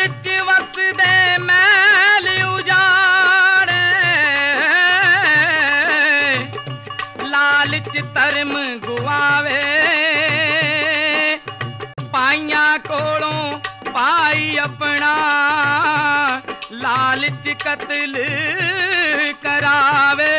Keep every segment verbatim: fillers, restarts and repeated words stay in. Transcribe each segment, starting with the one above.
विच वसदे महल उजाड़े, लालच धर्म गुआवे, पाइयां कोलों पाई अपना लालच कत्ल करावे।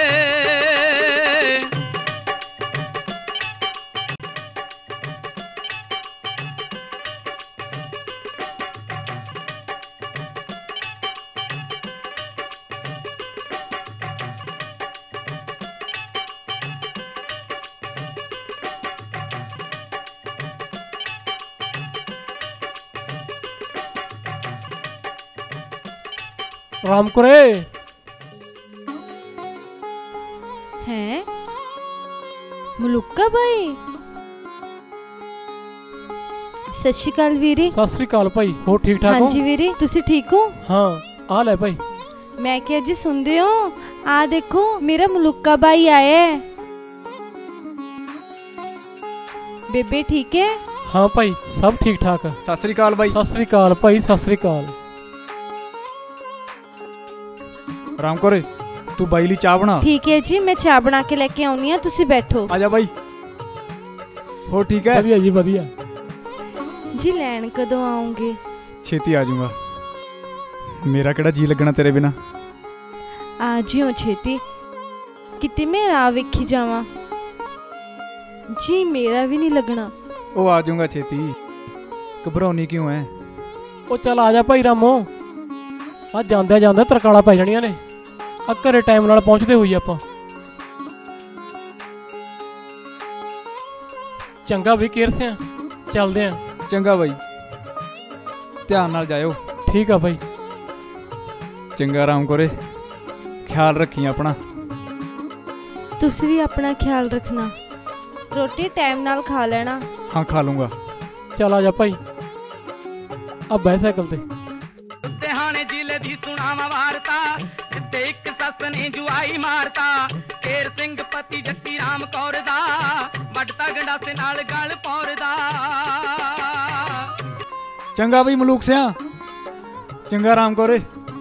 राम करे हैं मलूका भाई, सत श्री अकाल वीरे। सत श्री अकाल भाई, हो ठीक ठाक हो? हाँ जी वीरे, तुसी ठीक हो? हाँ आ ले भाई। मैं क्या जी सुनते हो, आ देखो मेरा मलूका भाई आया है। बेबे ठीक है? हाँ भाई सब ठीक ठाक है। सत श्री अकाल भाई। सत श्री अकाल भाई, सत श्री अकाल। राम कोरे तू बाई ली चाह बना। ठीक है जी, मैं चाह बना के लेके आउनी है, तुसी बैठो। आजा भाई। हो ठीक है? बढ़िया जी बढ़िया। जी लैन कदों आओगे? छेती आ जाऊंगा, मेरा केड़ा जी लगना तेरे बिना। आ जियो छेती, किते मैं राह वेखी जावां। जी मेरा भी नहीं लगना। ओ आ जाऊंगा छेती, घबराउनी क्यों है? ओ चल आ जा भाई रामो, आ जांदे जांदे तरकाला पै जानियां ने। आ घरे टाइम नाल पहुंचदे होई आपां। चंगा भी केर से चलदे हैं। चंगा भाई, ध्यान नाल जायो। ठीक है भाई। चंगा राम कोरे, ख्याल रखी अपना। तुसी भी अपना ख्याल रखना, रोटी टाइम नाल खा लेना। हाँ खा लूंगा। चल आ जा भाई, अब बह साइकिल ते। लुधियाने जिले दी सुनावा वारता, जिते एक सस ने जुआई मारता। केर सिंह पति जट्टी राम कौर दा, वड्डता गंडासे नाल गल पौरदा। चंगा भाई मलूक सिया, चंगा राम कौरे।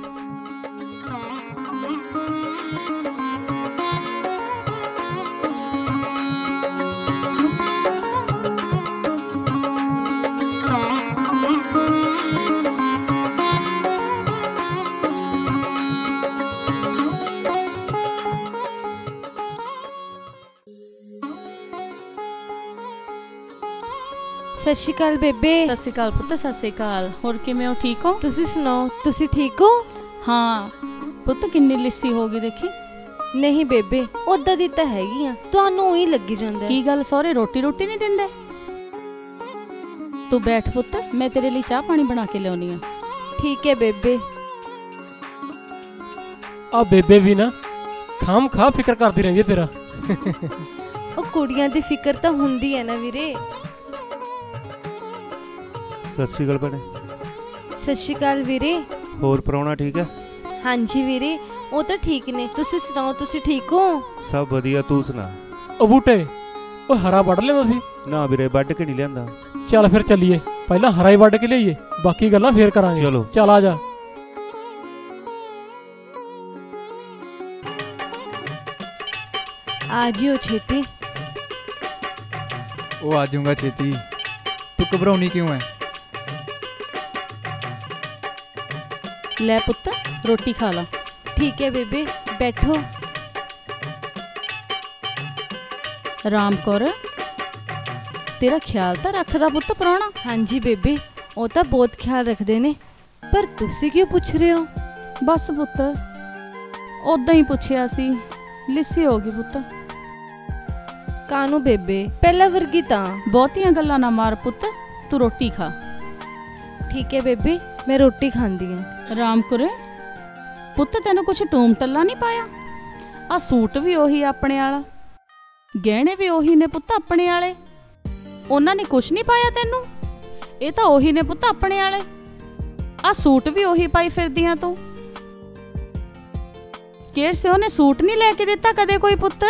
सत श्री अकाल बेबे। सत श्री अकाल पुत्त, सत श्री अकाल। होर किवें हो, ठीक हो? तुसी सुनाओ, तुसी ठीक हो? हाँ पुत्त, किन्नी लिस्सी हो गई देखी। नहीं बेबे, ओदा दी तां हैगी आ, तुहानू ही लगी जांदा। की गल सौरे रोटी रोटी नहीं दिंदे? तू बैठ पुत्त, मैं तेरे लिए चाह पानी बना के लियाउनी आ। ठीक है बेबे। आ बेबे भी ना खाम खा फिक्र करती रहिंदी है तेरा। ओ कुड़ियां दी फिक्र तां हुंदी है ना वीरे। सत श्री अकाल भैणे। सत श्री अकाल वीरे। होर प्राहुणा ठीक है? हाँ जी वीरे, वो तो ठीक ने। तुसी सुनाओ, तुसी ठीक हो? सब वधिया, तू सुना। ओ बूटे, ओ हरा वड़ लेंदा सी? ना वीरे, वड्ड के नहीं लियांदा। चल फिर चलिए, पहला हरा ही वड़ के लियाइए, बाकी गल्लां फेर करांगे। चलो चल आ जा। आ जियो छेती। ओ आ जाऊंगा छेती, तू घबराउनी क्यों है? ले पुत्त रोटी खा ला। ठीक है बेबे, बैठो। राम कौर, तेरा ख्याल तो रखदा पुत्त प्राहुणा। हाँ जी बेबे, वो तो बहुत ख्याल रखते ने, पर तुसी क्यों पूछ रहे हो? बस पुत्त ओदां ही पुछया सी, लिस्सी हो गई पुत्त। कानू बेबे, पहला वर्गी तां। बहुतियां गल्लां ना मार पुत्त, तू रोटी खा। ठीक है बेबे, मैं रोटी खांदी हां। राम कुरे पुत्त, तेन कुछ टूम टल्ला नहीं पाया? आ सूट भी ओही अपने आला, गहने भी ओही ने पुत्त अपने आले। उन्हां ने कुछ नहीं पाया तेनू? ये तो ओही ने पुत्त अपने आले। आ सूट भी ओही पाई फिरदियां तू। केर से उन्हें सूट नहीं लेके दिता कदे कोई पुत्त?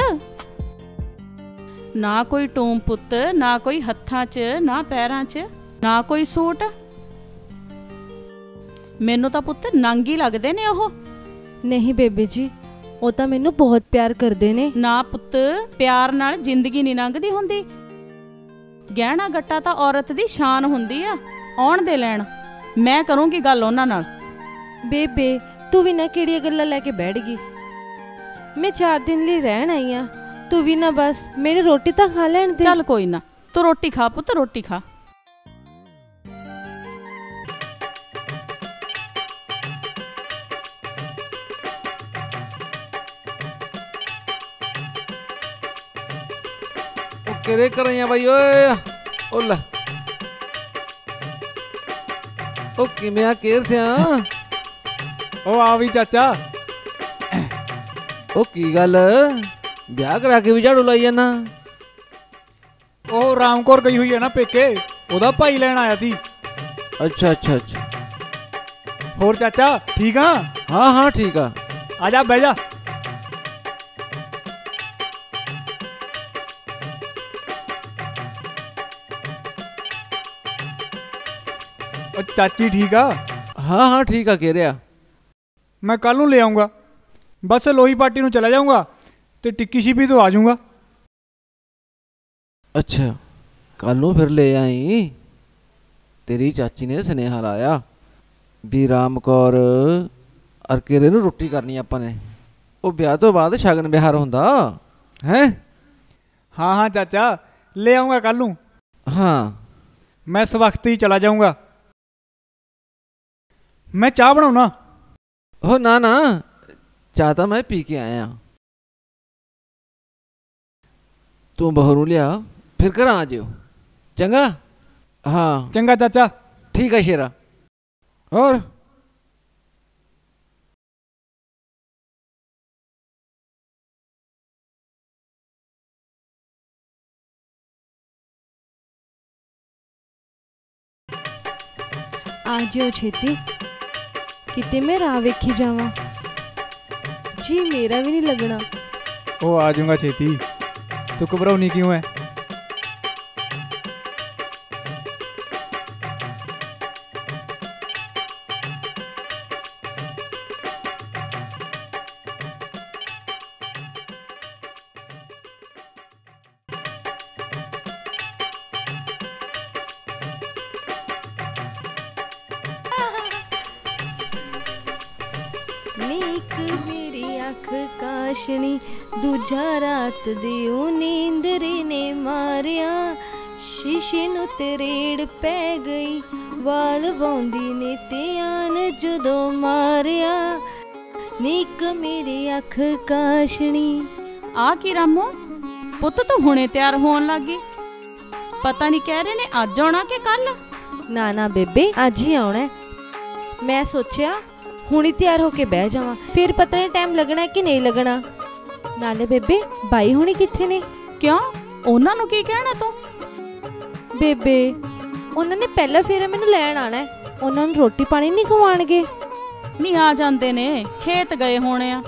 ना कोई टूम पुत्त, ना कोई हत्थां च, ना पैरां च, ना कोई सूट। ਮੈਨੂੰ ਤਾਂ ਪੁੱਤ ਨੰਗ ਹੀ ਲੱਗਦੇ ਨੇ ਉਹ। ਨਹੀਂ ਬੇਬੇ ਜੀ, ਉਹ ਤਾਂ ਮੈਨੂੰ ਬਹੁਤ ਪਿਆਰ ਕਰਦੇ ਨੇ। ਨਾ ਪੁੱਤ, ਪਿਆਰ ਨਾਲ ਜ਼ਿੰਦਗੀ ਨਹੀਂ ਲੰਘਦੀ ਹੁੰਦੀ। ਗਹਿਣਾ ਗੱਟਾ ਤਾਂ ਔਰਤ ਦੀ ਸ਼ਾਨ ਹੁੰਦੀ ਆ। ਆਉਣ ਦੇ ਲੈਣ, ਮੈਂ ਕਰੂੰਗੀ ਗੱਲ ਉਹਨਾਂ ਨਾਲ। ਬੇਬੇ ਤੂੰ ਵੀ ਨਾ ਕਿਹੜੀਆਂ ਗੱਲਾਂ ਲੈ ਕੇ ਬੈਠ ਗਈ। ਮੈਂ ਚਾਰ ਦਿਨ ਲਈ ਰਹਿਣ ਆਈ ਆ, ਤੂੰ ਵੀ ਨਾ ਬਸ ਮੈਨੂੰ ਰੋਟੀ ਤਾਂ ਖਾ ਲੈਣ ਦੇ। ਚੱਲ ਕੋਈ ਨਾ, ਤੂੰ ਰੋਟੀ ਖਾ ਪੁੱਤ, ਰੋਟੀ ਖਾ। ਕਿਹੜੇ ਕਰ ਰਹੀ ਆ ਬਾਈ ਓਏ? ਓ ਲੈ, ਉਹ ਕਿਵੇਂ ਆ ਕੇਰ ਸਿਆ? ਉਹ ਆ ਵੀ ਚਾਚਾ। ਉਹ ਕੀ ਗੱਲ, ਵਿਆਹ ਕਰਾ ਕੇ ਵੀ ਝਾੜੂ ਲਾਈ ਜਾਨਾ? ਉਹ ਰਾਮਕੌਰ ਗਈ ਹੋਈ ਹੈ ਨਾ ਪੇਕੇ, ਉਹਦਾ ਭਾਈ ਲੈਣ ਆਇਆ ਸੀ। ਅੱਛਾ ਅੱਛਾ ਅੱਛਾ। ਹੋਰ ਚਾਚਾ ਠੀਕ ਆ? ਹਾਂ ਹਾਂ ਠੀਕ ਆ। ਆ ਜਾ ਬਹਿ ਜਾ। ਉਹ ਚਾਚੀ ਠੀਕ ਆ? ਹਾਂ ਹਾਂ ਠੀਕ ਆ ਕਹਿ ਰਿਹਾ। ਮੈਂ ਕੱਲ ਨੂੰ ਲੈ ਆਉਂਗਾ, ਬਸ ਲੋਹੀ ਪਾਰਟੀ ਨੂੰ ਚਲਾ ਜਾਊਂਗਾ ਤੇ ਟਿੱਕੀ ਛਿਪੀ ਤੋਂ ਆ ਜਾਊਂਗਾ। ਅੱਛਾ, ਕੱਲ ਨੂੰ ਫਿਰ ਲੈ ਆਈ। ਤੇਰੀ ਚਾਚੀ ਨੇ ਸੁਨੇਹਾ ਲਾਇਆ ਵੀ ਰਾਮ ਕੌਰ ਅਰ ਕੇਰੇ ਨੂੰ ਰੋਟੀ ਕਰਨੀ ਆਪਾਂ ਨੇ। ਉਹ ਵਿਆਹ ਤੋਂ ਬਾਅਦ ਸ਼ਗਨ ਵਿਹਾਰ ਹੁੰਦਾ ਹੈ। ਹਾਂ ਹਾਂ ਚਾਚਾ, ਲੈ ਆਉਂਗਾ ਕੱਲ ਨੂੰ। ਹਾਂ ਮੈਂ ਇਸ ਵਕਤ ਹੀ ਚਲਾ ਜਾਊਂਗਾ। ਮੈਂ ਚਾਹ ਬਣਾਉਣਾ। ਉਹ ਨਾ ਨਾ, ਚਾਹ ਤਾਂ ਮੈਂ ਪੀ ਕੇ ਆਇਆ। ਤੂੰ ਬਹੂ ਨੂੰ ਲਿਆ, ਫਿਰ ਘਰਾਂ ਆ ਜਿਓ, ਚੰਗਾ? ਹਾਂ ਚੰਗਾ ਚਾਚਾ। ਠੀਕ ਹੈ ਸ਼ੇਰਾ। ਹੋਰ ਆ ਜਿਓ ਛੇਤੀ, ਕਿਤੇ ਮੈਂ ਰਾਹ ਵੇਖੀ ਜਾਵਾਂ। ਜੀ ਮੇਰਾ ਵੀ ਨਹੀਂ ਲੱਗਣਾ। ਉਹ ਆ ਜਾਊਂਗਾ ਛੇਤੀ, ਤੂੰ ਘਬਰਾਉਣੀ ਕਿਉਂ ਹੈ? नीक मेरी अख काशनी, दूजा रात दी नींदरे ने मारिया। शीशे नू तरेड़ पै गई, वाल वाउंदी ने त्यान जदों मारिया। नीक मेरी अख काशनी। ਆ ਕੀ ਰਾਮੋ, ਪੁੱਤ ਤੂੰ ਹੁਣੇ ਤਿਆਰ ਹੋਣ ਲੱਗੀ? ਪਤਾ ਨਹੀਂ ਕਹਿ ਰਹੇ ਨੇ ਅੱਜ ਆਉਣਾ ਕਿ ਕੱਲ? ਨਾ ਨਾ ਬੇਬੇ, ਅੱਜ ਹੀ ਆਉਣਾ। ਮੈਂ ਸੋਚਿਆ ਹੁਣੀ ਤਿਆਰ ਹੋ ਕੇ ਬਹਿ ਜਾਵਾਂ, ਫਿਰ ਪਤਾ ਨਹੀਂ ਟਾਈਮ ਲੱਗਣਾ ਕਿ ਨਹੀਂ ਲੱਗਣਾ। ਨਾਲੇ ਬੇਬੇ ਬਾਈ ਹੁਣੀ ਕਿੱਥੇ ਨੇ? ਕਿਉਂ, ਉਹਨਾਂ ਨੂੰ ਕੀ ਕਹਿਣਾ ਤੂੰ? ਬੇਬੇ ਉਹਨਾਂ ਨੇ ਪਹਿਲਾਂ ਫੇਰ ਮੈਨੂੰ ਲੈਣ ਆਣਾ, ਉਹਨਾਂ ਨੂੰ ਰੋਟੀ ਪਾਣੀ ਨਹੀਂ ਖਵਾਣਗੇ? ਨਹੀਂ ਆ ਜਾਂਦੇ ਨੇ, ਖੇਤ ਗਏ ਹੋਣੇ ਆ।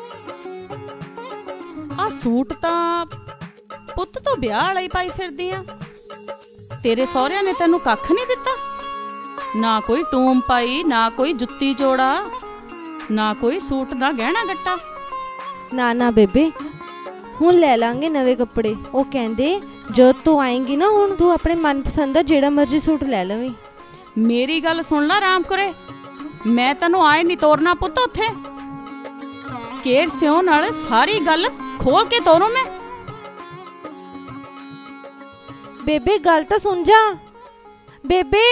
ਆ ਸੂਟ ਤਾਂ ਪੁੱਤ ਤੂੰ ਵਿਆਹ ਵਾਲਾ ਹੀ ਪਾਈ ਫਿਰਦੀ ਆ। ਤੇਰੇ ਸਹੁਰਿਆਂ ਨੇ ਤੈਨੂੰ ਕੱਖ ਨਹੀਂ ਦਿੱਤਾ? ਨਾ ਕੋਈ ਟੂਮ ਪਾਈ, ਨਾ ਕੋਈ ਜੁੱਤੀ ਜੋੜਾ, ਨਾ ਕੋਈ ਸੂਟ ਦਾ ਗਹਿਣਾ ਗੱਟਾ। ਨਾ ਨਾ ਬੇਬੇ, ਹੁਣ ਲੈ ਲਾਂਗੇ ਨਵੇਂ ਕੱਪੜੇ। ਉਹ ਕਹਿੰਦੇ ਜਦ ਤੂੰ ਆਏਂਗੀ ਨਾ, ਹੁਣ ਤੂੰ ਆਪਣੇ ਮਨਪਸੰਦ ਦਾ ਜਿਹੜਾ ਮਰਜ਼ੀ ਸੂਟ ਲੈ ਲਵੀਂ। ਮੇਰੀ ਗੱਲ ਸੁਣ ਲੈ ਰਾਮ ਕਰੇ, ਮੈਂ ਤੈਨੂੰ ਆਏ ਨਹੀਂ ਤੋਰਨਾ ਪੁੱਤ। ਉੱਥੇ ਕੇਰ ਸਿਓ ਨਾਲ ਸਾਰੀ ਗੱਲ ਖੋਲ ਕੇ ਤੋਰੂ ਮੈਂ। ਬੇਬੇ ਗੱਲ ਤਾਂ ਸੁਣ ਜਾ। ਬੇਬੇ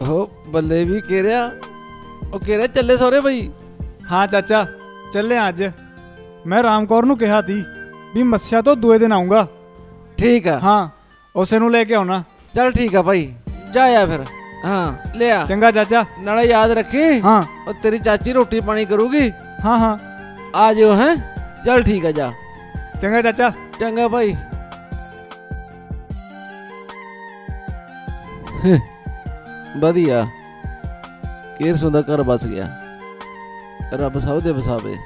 ਉਹ ਬੱਲੇ ਵੀ ਘੇਰਿਆ। ਉਹ ਘੇਰਿਆ ਚੱਲੇ ਸਹੁਰੇ ਬਈ। ਹਾਂ ਚਾਚਾ ਚੱਲੇ ਅੱਜ। ਮੈਂ ਰਾਮ ਕੌਰ ਨੂੰ ਕਿਹਾ ਤੀ ਵੀ ਮੱਸਿਆ ਤੋਂ ਦੂਏ ਦਿਨ ਆਉਂਗਾ। ਠੀਕ ਆ। ਹਾਂ ਉਸੇ ਨੂੰ ਲੈ ਕੇ ਆਉਣਾ। ਚੱਲ ਠੀਕ ਆ ਭਾਈ, ਜਾ ਆ ਫਿਰ। ਹਾਂ ਲਿਆ। ਚੰਗਾ ਚਾਚਾ। ਨਾਲੇ ਯਾਦ ਰੱਖੀ ਹਾਂ। ਉਹ ਤੇਰੀ ਚਾਚੀ ਰੋਟੀ ਪਾਣੀ ਕਰੂਗੀ। ਹਾਂ ਹਾਂ ਆ ਜਿਓ ਹੈ। ਚੱਲ ਠੀਕ ਆ, ਜਾ। ਚੰਗਾ ਚਾਚਾ। ਚੰਗਾ ਭਾਈ। ਵਧੀਆ ਕੇਰ ਸੁੰਦਾ ਘਰ ਬਸ ਗਿਆ। ਰੱਬ ਸਭ ਦੇ ਵਸਾਵੇ।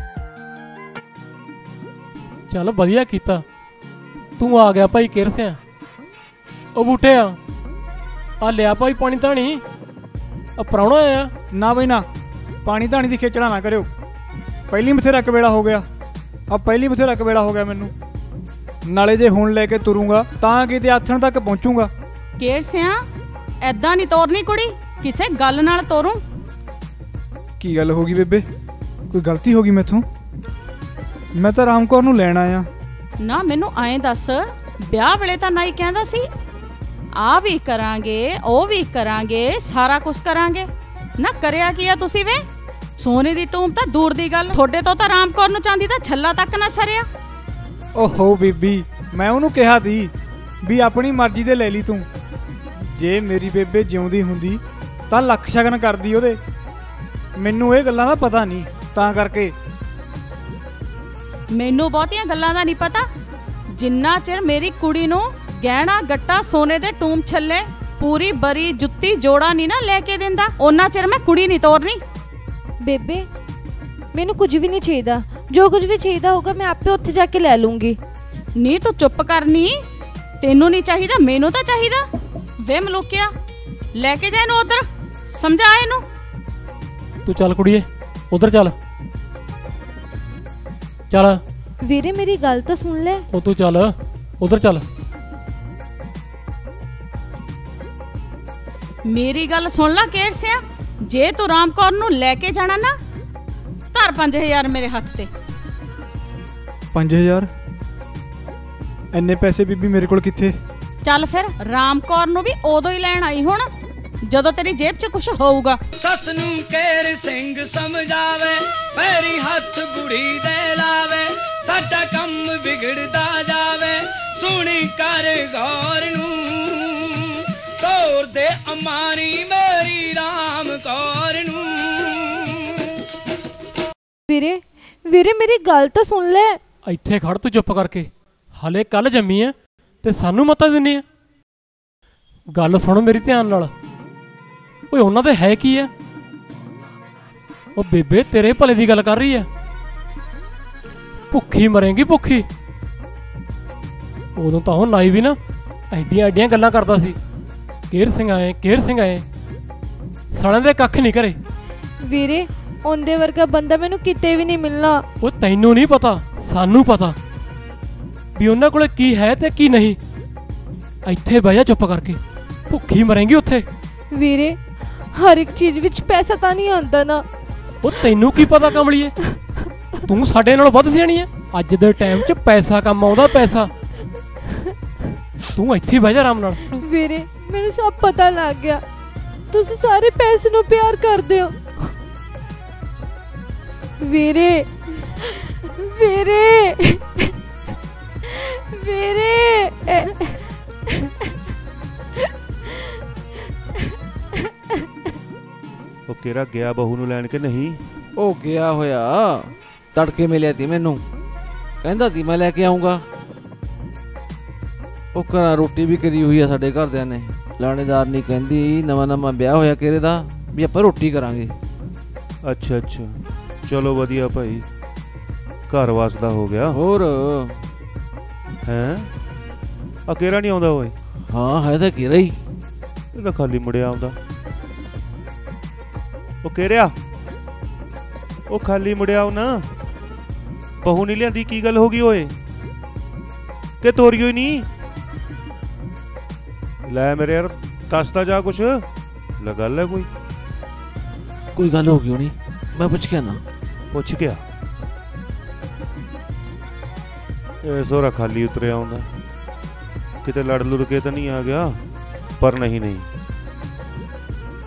ਚੱਲ ਵਧੀਆ ਕੀਤਾ ਤੂੰ ਆ ਗਿਆ ਭਾਈ ਕੇਰ ਸਿਆ। ਉਹ ਬੂਟੇ ਆ ਆ ਲਿਆ ਭਾਈ ਪਾਣੀ ਧਾਣੀ। ਆ ਪ੍ਰਾਹੁਣਾ ਆਇਆ। ਨਾ ਬਈ ਨਾ, ਪਾਣੀ ਧਾਣੀ ਦੀ ਖੇਚੜਾ ਨਾ ਕਰਿਓ। ਪਹਿਲੀ ਬਥੇਰਾ ਕਵੇਲਾ ਹੋ ਗਿਆ। ਆ ਪਹਿਲੀ ਬਥੇਰਾ ਕਵੇਲਾ ਹੋ ਗਿਆ ਮੈਨੂੰ। ਨਾਲੇ ਜੇ ਹੁਣ ਲੈ ਕੇ ਤੁਰੂੰਗਾ ਤਾਂ ਕਿਤੇ ਆਥਣ ਤੱਕ ਪਹੁੰਚੂਗਾ। ਕੇਰ ਸਿਆ ਐਦਾਂ ਨਹੀਂ ਤੋਰਨੀ ਕੁੜੀ, ਕਿਸੇ ਗੱਲ ਨਾਲ ਤੋਰੂ। ਕੀ ਗੱਲ ਹੋ ਗਈ ਬੇਬੇ? ਕੋਈ ਗਲਤੀ ਹੋ ਗਈ ਮੈਥੋਂ? ਮੈਂ ਤਾਂ ਰਾਮ ਕੌਰ ਨੂੰ ਲੈਣ ਆਇਆ। ਨਾ ਮੈਨੂੰ ਐਂ ਦੱਸ, ਵਿਆਹ ਵੇਲੇ ਤਾਂ ਨਾਈ ਕਹਿੰਦਾ ਸੀ ਆ ਵੀ ਕਰਾਂਗੇ ਉਹ ਵੀ ਕਰਾਂਗੇ ਸਾਰਾ ਕੁਝ ਕਰਾਂਗੇ। ਨਾ ਕਰਿਆ ਕੀ ਆ ਤੁਸੀਂ ਵੇ? ਸੋਨੇ ਦੀ ਟੂਮ ਤਾਂ ਦੂਰ ਦੀ ਗੱਲ, ਤੁਹਾਡੇ ਤੋਂ ਤਾਂ ਰਾਮ ਕੌਰ ਨੂੰ ਚਾਂਦੀ ਦਾ ਛੱਲਾ ਤੱਕ ਨਾ ਸਰਿਆ। ਓਹੋ ਬੀਬੀ, ਮੈਂ ਉਹਨੂੰ ਕਿਹਾ ਤੀ ਵੀ ਆਪਣੀ ਮਰਜ਼ੀ ਦੇ ਲੈ ਲਈ ਤੂੰ। ਜੇ ਮੇਰੀ ਬੇਬੇ ਜਿਉਂਦੀ ਹੁੰਦੀ ਤਾਂ ਲੱਖ ਸ਼ਗਨ ਕਰਦੀ ਉਹਦੇ। ਮੈਨੂੰ ਇਹ ਗੱਲਾਂ ਦਾ ਪਤਾ ਨਹੀਂ, ਤਾਂ ਕਰਕੇ। ਮੈਨੂੰ ਬਹੁਤੀਆਂ ਗੱਲਾਂ ਦਾ ਨਹੀਂ ਪਤਾ। ਜਿੰਨਾ ਚਿਰ ਮੇਰੀ ਕੁੜੀ ਨੂੰ ਗਹਿਣਾ ਗੱਟਾ ਸੋਨੇ ਦੇ ਟੂਮ ਛੱਲੇ ਪੂਰੀ ਬਰੀ ਜੁੱਤੀ ਜੋੜਾ ਨਹੀਂ ਨਾ ਲੈ ਕੇ ਦਿੰਦਾ, ਉਹਨਾਂ ਚਿਰ ਮੈਂ ਕੁੜੀ ਨਹੀਂ ਤੋਰਨੀ। ਬੇਬੇ ਮੈਨੂੰ ਕੁਝ ਵੀ ਨਹੀਂ ਚਾਹੀਦਾ, ਜੋ ਕੁਝ ਵੀ ਚਾਹੀਦਾ ਹੋਗਾ ਮੈਂ ਆਪੇ ਉੱਥੇ ਜਾ ਕੇ ਲੈ ਲੂੰਗੀ। ਨੀ ਤੂੰ ਚੁੱਪ ਕਰਨੀ। ਤੈਨੂੰ ਨਹੀਂ ਚਾਹੀਦਾ, ਮੈਨੂੰ ਤਾਂ ਚਾਹੀਦਾ। ਵੇ ਮਲੂਕਿਆ, ਲੈ ਕੇ ਜਾ ਇਹਨੂੰ ਉਧਰ, ਸਮਝਾ ਇਹਨੂੰ। ਤੂੰ ਚੱਲ ਕੁੜੀਏ ਉਧਰ ਚੱਲ। ਚੱਲ ਵੀਰੇ ਮੇਰੀ ਗੱਲ ਤਾਂ ਸੁਣ ਲੈ। ਉਹ ਤੂੰ ਚੱਲ ਉਧਰ ਚੱਲ। ਮੇਰੀ ਗੱਲ ਸੁਣ ਲੈ ਕੇਰ ਸਿਆ, ਜੇ ਤੂੰ ਰਾਮ ਕੌਰ ਨੂੰ ਲੈ ਕੇ ਜਾਣਾ ਨਾ, ਧਰ ਪੰਜ ਹਜ਼ਾਰ ਮੇਰੇ ਹੱਥ ਤੇ। ਪੰਜ ਹਜ਼ਾਰ? ਇੰਨੇ ਪੈਸੇ ਬੀਬੀ ਮੇਰੇ ਕੋਲ ਕਿੱਥੇ? ਚੱਲ ਫਿਰ ਰਾਮ ਕੌਰ ਨੂੰ ਵੀ ਉਦੋਂ ਹੀ ਲੈਣ ਆਈ ਹੁਣ ਜਦੋਂ ਤੇਰੀ ਜੇਬ 'ਚ ਕੁਝ ਹੋਊਗਾ। ਸੱਸ ਨੂੰ ਕੇਰ ਸਿੰਘ ਸਮਝਾਵੇ, ਪੈਰੀ ਹੱਥ ਬੁੜੀ ਦੇ ਲਾਵੇ, ਸਾਡਾ ਕੰਮ ਵਿਗੜਦਾ ਜਾਵੇ, ਸੁਣੀ ਕਰ ਗੌਰ ਨੂੰ, ਤੋਰ ਦੇ ਅਮਾਨੀ ਮੇਰੀ ਰਾਮ ਕੌਰ ਨੂੰ। ਵੀਰੇ ਵੀਰੇ ਮੇਰੀ ਗੱਲ ਤਾਂ ਸੁਣ ਲੈ। ਇੱਥੇ ਖੜ ਤੂੰ ਚੁੱਪ ਕਰਕੇ। ਹਲੇ ਕੱਲ ਜੰਮੀ ਐ ਤੇ ਸਾਨੂੰ ਮੱਤਾ ਦਿੰਨੀ ਆ। ਗੱਲ ਸੁਣ ਮੇਰੀ ਧਿਆਨ ਨਾਲ। ਓਏ ਉਹਨਾਂ ਦੇ ਹੈ ਕੀ ਐ? ਉਹ ਬੇਬੇ ਤੇਰੇ ਭਲੇ ਦੀ ਗੱਲ ਕਰ ਰਹੀ ਐ। ਭੁੱਖੀ ਮਰੇਂਗੀ ਭੁੱਖੀ। ਉਦੋਂ ਤਾਂ ਉਹ ਨਾਈ ਵੀ ਨਾ ਐਡੀਆਂ ਐਡੀਆਂ ਗੱਲਾਂ ਕਰਦਾ ਸੀ। ਕੇਰ ਸਿੰਘ ਆਏ ਕੇਰ ਸਿੰਘ ਆਏ, ਸਾਲਿਆਂ ਦੇ ਕੱਖ ਨਹੀਂ ਕਰੇ। ਵੀਰੇ ਉਹਦੇ ਵਰਗਾ ਬੰਦਾ ਮੈਨੂੰ ਕਿਤੇ ਵੀ ਨਹੀਂ ਮਿਲਣਾ। ਉਹ ਤੈਨੂੰ ਨਹੀਂ ਪਤਾ, ਸਾਨੂੰ ਪਤਾ ਵੀ ਉਹਨਾਂ ਕੋਲੇ ਕੀ ਹੈ ਤੇ ਕੀ ਨਹੀਂ। ਇੱਥੇ ਬਹਿ ਜਾ ਚੁੱਪ ਕਰਕੇ, ਭੁੱਖੀ ਮਰੇਂਗੀ ਉੱਥੇ। ਵੀਰੇ ਹਰ ਇੱਕ ਚੀਜ਼ ਵਿੱਚ ਪੈਸਾ ਤਾਂ ਨਹੀਂ ਆਉਂਦਾ ਨਾ। ਉਹ ਤੈਨੂੰ ਕੀ ਪਤਾ ਕਮਲੀਏ, ਤੂੰ ਸਾਡੇ ਨਾਲੋਂ ਵੱਧ ਸਿਆਣੀ ਐ। ਅੱਜ ਦੇ ਟਾਈਮ 'ਚ ਪੈਸਾ ਕੰਮ ਆਉਂਦਾ, ਪੈਸਾ। ਤੂੰ ਇੱਥੇ ਬਹਿ ਜਾ ਆਰਾਮ ਨਾਲ। ਵੀਰੇ ਮੈਨੂੰ ਸਭ ਪਤਾ ਲੱਗ ਗਿਆ, ਤੁਸੀਂ ਸਾਰੇ ਪੈਸੇ ਨੂੰ ਪਿਆਰ ਕਰਦੇ ਹੋ। ਵੀਰੇ ਵੀਰੇ ਵੀਰੇ ਉਹ ਕਿਹੜਾ ਗਿਆ ਬਹੂ ਨੂੰ ਲੈਣ ਕੇ ਨਹੀਂ? ਉਹ ਗਿਆ ਹੋਇਆ, ਤੜਕੇ ਮਿਲਿਆ ਤੀ ਮੈਨੂੰ, ਕਹਿੰਦਾ ਤੀ ਮੈਂ ਲੈ ਕੇ ਆਉਂਗਾ। ਉਹ ਘਰਾਂ ਰੋਟੀ ਵੀ ਕਰੀ ਹੋਈ ਆ ਸਾਡੇ ਘਰਦਿਆਂ ਨੇ। ਲਾਣੇਦਾਰ ਨਹੀਂ ਕਹਿੰਦੀ ਨਵਾਂ ਨਵਾਂ ਵਿਆਹ ਹੋਇਆ ਕਿਹੜੇ ਦਾ ਵੀ ਆਪਾਂ ਰੋਟੀ ਕਰਾਂਗੇ। ਅੱਛਾ ਅੱਛਾ, ਚਲੋ ਵਧੀਆ ਭਾਈ, ਘਰ ਵਸਦਾ ਹੋ ਗਿਆ। ਹੋਰ ਹੈਂ ਆ ਕਿਹੜਾ ਨਹੀਂ ਆਉਂਦਾ ਓਏ? ਹਾਂ ਹੈ ਤਾਂ ਕਿਹੜਾ ਹੀ। ਇਹ ਤਾਂ ਖਾਲੀ ਮੁੜਿਆ ਆਉਂਦਾ। ਉਹ ਕਿਹੜਿਆ, ਉਹ ਖਾਲੀ ਮੁੜਿਆ ਆਉ ਨਾ। ਬਹੂ ਨਹੀਂ ਲਿਆਂਦੀ, ਕੀ ਗੱਲ ਹੋ ਗਈ ਓਏ? ਕਿ ਤੋਰੀਓ ਹੀ ਨਹੀਂ? ਲੈ ਮੇਰੇ ਯਾਰ ਦੱਸਦਾ ਜਾ ਕੁਛ, ਲੈ ਗੱਲ ਹੈ ਕੋਈ? ਕੋਈ ਗੱਲ ਹੋ ਗਈ ਹੋਣੀ, ਮੈਂ ਪੁੱਛ ਕੇ ਨਾ। ਪੁੱਛ ਗਿਆ ਇਹ ਸੋਰਾ ਖਾਲੀ ਉਤਰਿਆ ਆਉਂਦਾ, ਕਿਤੇ ਲੜ ਲੁੜ ਕੇ ਤਾਂ ਨਹੀਂ ਆ ਗਿਆ? ਪਰ ਨਹੀਂ ਨਹੀਂ,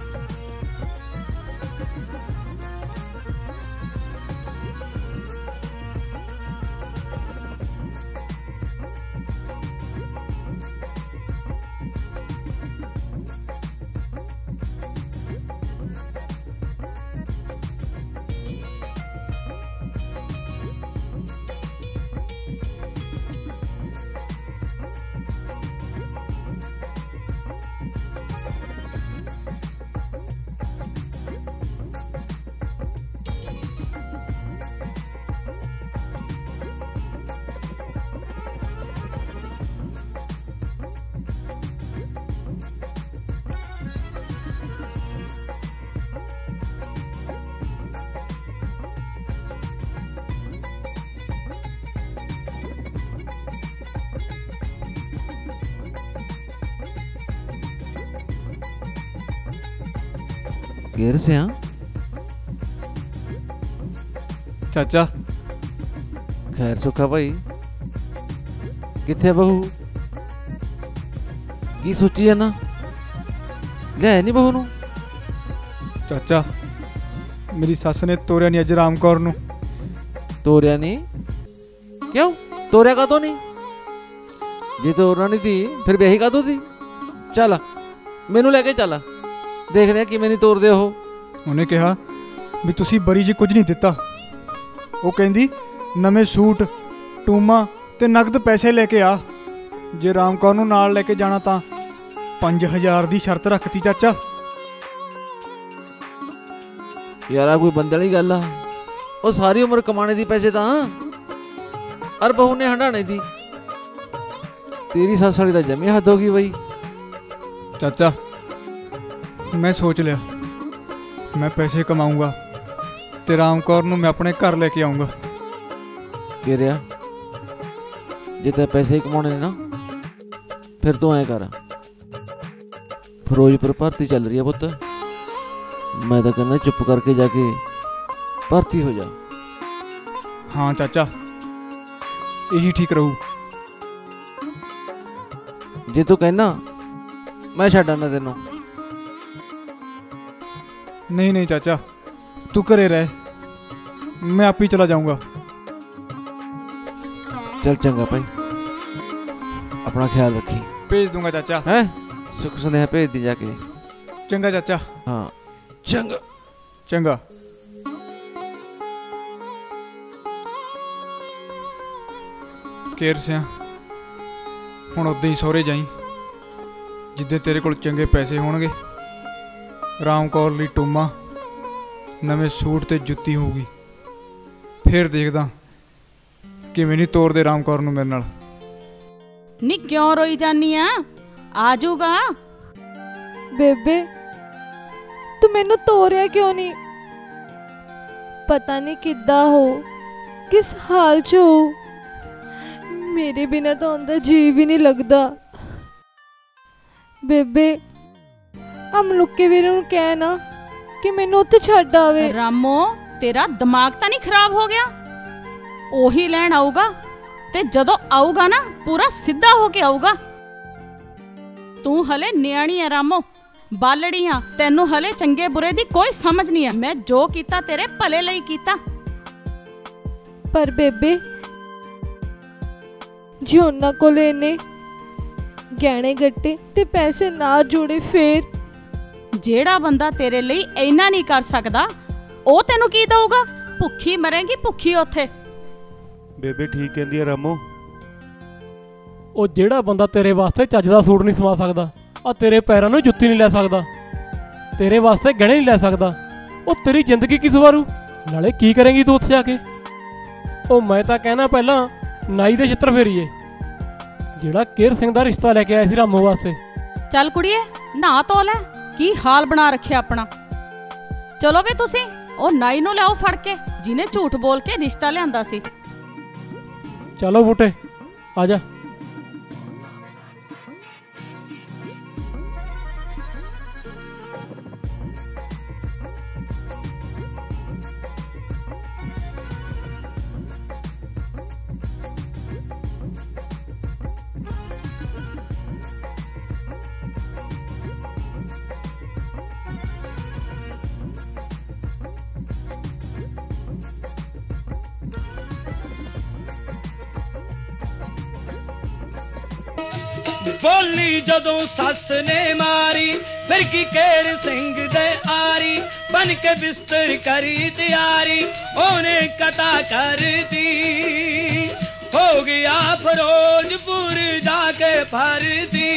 केर से हाँ ਚਾਚਾ खैर सुखा भाई किथे बहू की सोची है ना लिया नहीं बहू नू ਚਾਚਾ ਮੇਰੀ ਸੱਸ ਨੇ ਤੋਰਿਆ ਨਹੀਂ ਅੱਜ ਰਾਮ ਕੌਰ ਨੂੰ। तोरिया नहीं क्यों तोरिया का तो नहीं जे तोरना नहीं थी फिर ब्याही का तो थी चल मैनू लेके चल देखते हैं किवें नहीं तोरदे हो। ਉਹਨੇ ਕਿਹਾ ਵੀ ਤੁਸੀਂ ਬਰੀ 'ਚ ਕੁਝ ਨਹੀਂ ਦਿੱਤਾ। ਉਹ ਕਹਿੰਦੀ ਨਵੇਂ ਸੂਟ ਟੂਮਾ ਤੇ ਨਗਦ ਪੈਸੇ ਲੈ ਕੇ ਆ। ਜੇ ਰਾਮ ਕੌਰ ਨੂੰ ਨਾਲ ਲੈ ਕੇ ਜਾਣਾ ਤਾਂ ਪੰਜ ਹਜ਼ਾਰ ਦੀ ਸ਼ਰਤ ਰੱਖਤੀ ਚਾਚਾ। यार कोई बंदे वाली गल आ वो सारी उम्र कमाने दी पैसे तो और बहू ने हंडाने दी तेरी सस वाली तो जमी हद होगी भाई। चाचा मैं सोच लिया मैं पैसे कमाऊंगा ते राम कौर ਨੂੰ मैं अपने घर लेके आऊंगा। कि रहा जे ते पैसे कमाने ने ना फिर तू ऐ कर फिरोजपुर भर्ती चल रही है पुत्त मैं तो कहना चुप करके जाके भर्ती हो जा। हाँ चाचा यही ठीक रहू। जे तू कहना मैं छड्ड आना तेनों। नहीं नहीं चाचा तू घरे रह मैं आप ही चला जाऊंगा। चल चंगा भाई अपना ख्याल रखी। भेज दूंगा चाचा। है सुख सुनेहा भेज दी जाके। चंगा चाचा। हाँ चंगा चंगा। केर सिया हुण उद्दां ही सहुरे जाई जिद्दे तेरे कोल चंगे पैसे होणगे राम कौर लई टूमा नवें सूट ते जुत्ती होगी फिर देखदा किवें नहीं तोड़दे राम कौर नूं मेरे नाल। नी क्यों रोई जानी आ आ जाऊगा। ਬੇਬੇ ਤੂੰ ਮੈਨੂੰ ਤੋਰਿਆ ਕਿਉਂ ਨਹੀਂ? ਪਤਾ ਨਹੀਂ ਕਿੱਦਾਂ ਹੋ ਕਿਸ ਹਾਲ 'ਚ ਹੋ। ਮੇਰੇ ਬਿਨਾਂ ਤਾਂ ਉਹਦਾ ਜੀ ਵੀ ਨਹੀਂ ਲੱਗਦਾ। ਬੇਬੇ ਅਮ ਲੁੱਕੇ ਵੀਰ ਨੂੰ ਕਹਿ ਨਾ ਕਿ ਮੈਨੂੰ ਉੱਥੇ ਛੱਡ ਆਵੇ। ਰਾਮੋ ਤੇਰਾ ਦਿਮਾਗ ਤਾਂ ਨਹੀਂ ਖਰਾਬ ਹੋ ਗਿਆ? ਉਹੀ ਲੈਣ ਆਊਗਾ ਤੇ ਜਦੋਂ ਆਊਗਾ ਨਾ ਪੂਰਾ ਸਿੱਧਾ ਹੋ ਕੇ ਆਊਗਾ। ਤੂੰ ਹਲੇ ਨਿਆਣੀ ਆ ਰਾਮੋ ਬਾਲੜੀ ਆ ਤੈਨੂੰ ਹਲੇ ਚੰਗੇ ਬੁਰੇ ਦੀ ਕੋਈ ਸਮਝ ਨਹੀਂ ਆ। ਮੈਂ ਜੋ ਕੀਤਾ ਤੇਰੇ ਭਲੇ ਲਈ ਕੀਤਾ। ਪਰ ਬੇਬੇ ਜੇ ਉਹਨਾਂ ਕੋਲ ਇਹਨੇ ਗਹਿਣੇ ਗੱਟੇ ਤੇ ਪੈਸੇ ਨਾ ਜੋੜੇ ਫੇਰ? ਜਿਹੜਾ ਬੰਦਾ ਤੇਰੇ ਲਈ ਇੰਨਾ ਨਹੀਂ ਕਰ ਸਕਦਾ ਉਹ ਤੈਨੂੰ ਕੀ ਦਊਗਾ? ਭੁੱਖੀ ਮਰੇਂਗੀ ਭੁੱਖੀ ਉੱਥੇ। ਬੇਬੇ ਠੀਕ ਕਹਿੰਦੀ ਆ ਰਾਮੋ। ਉਹ ਜਿਹੜਾ ਬੰਦਾ ਤੇਰੇ ਵਾਸਤੇ ਚੱਜ ਦਾ ਸੂਟ ਨਹੀਂ ਸਮਾ ਸਕਦਾ ਆ ਤੇਰੇ ਪੈਰਾਂ ਨੂੰ ਜੁੱਤੀ ਨਹੀਂ ਲੈ ਸਕਦਾ ਤੇਰੇ ਵਾਸਤੇ ਗਹਿਣੇ ਨਹੀਂ ਲੈ ਸਕਦਾ ਉਹ ਤੇਰੀ ਜ਼ਿੰਦਗੀ ਕੀ ਸਵਾਰੂ? ਨਾਲੇ ਕੀ ਕਰੇਂਗੀ ਤੂੰ ਉੱਥੇ ਜਾ ਕੇ? ਉਹ ਮੈਂ ਤਾਂ ਕਹਿਣਾ ਪਹਿਲਾਂ ਨਾਈ ਦੇ ਛਿੱਤਰ ਫੇਰੀਏ ਜਿਹੜਾ ਕੇਰ ਸਿੰਘ ਦਾ ਰਿਸ਼ਤਾ ਲੈ ਕੇ ਆਇਆ ਸੀ ਰਾਮੋ ਵਾਸਤੇ। ਚੱਲ ਕੁੜੀਏ ਨਹਾ ਧੋ ਲੈ ਕੀ ਹਾਲ ਬਣਾ ਰੱਖਿਆ ਆਪਣਾ। ਚਲੋ ਵੇ ਤੁਸੀਂ ਉਹ ਨਾਈ ਨੂੰ ਲਿਆਓ ਫੜ ਕੇ ਜਿਹਨੇ ਝੂਠ ਬੋਲ ਕੇ ਰਿਸ਼ਤਾ ਲਿਆਂਦਾ ਸੀ। ਚਲੋ ਬੂਟੇ ਆ ਜਾ। बोली जदों सस ने मारी फिर की केर सिंह दे आरी बन के बिस्तर करी तैयारी ओने कटा कर दी हो गया फिरोजपुर जाके भर दी।